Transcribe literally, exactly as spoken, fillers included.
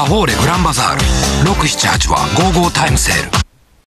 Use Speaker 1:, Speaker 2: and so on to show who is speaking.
Speaker 1: フォーレグランバザールろくしちはちはゴーゴータイムセール。